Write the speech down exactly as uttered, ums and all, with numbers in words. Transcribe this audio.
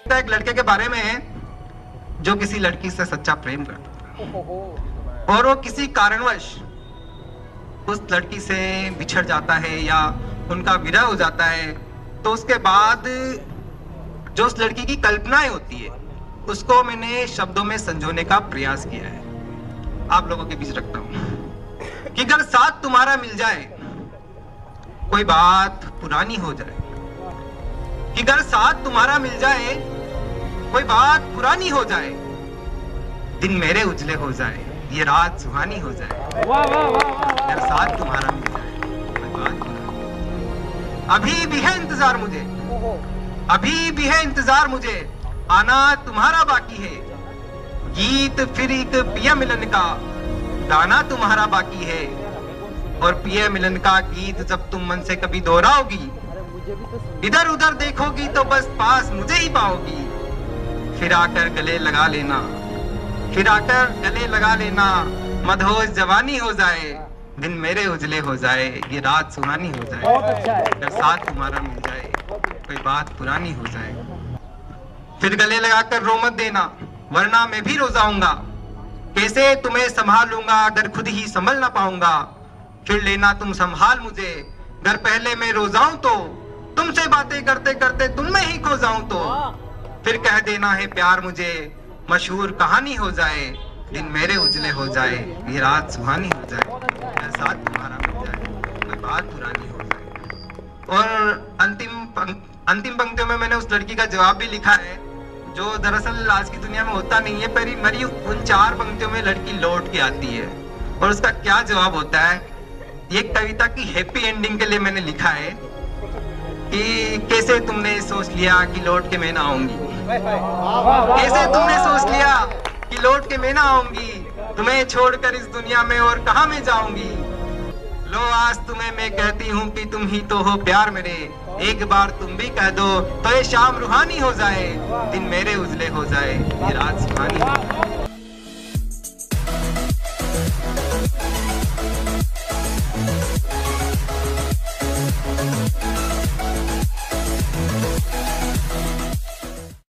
एक लड़के के बारे में है जो किसी लड़की से सच्चा प्रेम करता था और वो किसी कारणवश उस लड़की से बिछड़ जाता है या उनका विरह हो जाता है, तो उसके बाद जो उस लड़की की कल्पनाएं होती है उसको मैंने शब्दों में संजोने का प्रयास किया है। आप लोगों के बीच रखता हूं कि अगर साथ तुम्हारा मिल जाए कोई बात पुरानी हो जाए, कि अगर साथ तुम्हारा मिल जाए कोई बात पुरानी हो जाए, दिन मेरे उजले हो जाए, ये रात सुहानी हो जाए। वाह वाह वाह, अगर साथ तुम्हारा मिल जाए कोई बात पुरानी। अभी भी है इंतजार मुझे, अभी भी है इंतजार मुझे, आना तुम्हारा बाकी है। गीत फिर एक पिया मिलन का गाना तुम्हारा बाकी है, और पिया मिलन का गीत जब तुम मन से कभी दोहराओगी, इधर उधर देखोगी तो बस पास मुझे ही पाओगी। फिर आकर गले लगा लेना, फिर आकर गले लगा लेना, मदहोश जवानी हो जाए, दिन मेरे उजले हो जाए, ये रात सुहानी हो जाए। अगर साथ तुम्हारा मिल जाए कोई बात पुरानी हो जाए। फिर गले लगाकर रो मत देना, वरना मैं भी रो जाऊंगा। कैसे तुम्हें संभालूंगा अगर खुद ही संभल ना पाऊंगा। फिर लेना तुम संभाल मुझे, घर पहले मैं रो जाऊं तो, तुमसे बातें करते करते तुम में ही खो जाऊं तो। फिर कह देना है प्यार मुझे, मशहूर कहानी हो जाए, दिन मेरे उजले हो जाए, ये रात सुहानी हो जाए, साथ तुम्हारा मिल जाए कोई बात पुरानी हो जाए। और अंतिम पंक, अंतिम पंक्तियों में मैंने उस लड़की का जवाब भी लिखा है जो दरअसल आज की दुनिया में होता नहीं है, पर मेरी उन चार पंक्तियों में लड़की लौट के आती है और उसका क्या जवाब होता है। ये कविता की हैप्पी एंडिंग के लिए मैंने लिखा है कि कैसे तुमने सोच लिया कि लौट के मैं ना आऊंगी, कैसे तुमने सोच लिया कि लौट के मैं ना आऊंगी, तुम्हें छोड़कर इस दुनिया में और कहां मैं जाऊंगी। लो आज तुम्हें मैं कहती हूँ कि तुम ही तो हो प्यार मेरे, एक बार तुम भी कह दो तो ये शाम रूहानी हो जाए, दिन मेरे उजले हो जाए, ये रात सुहानी हो जाए।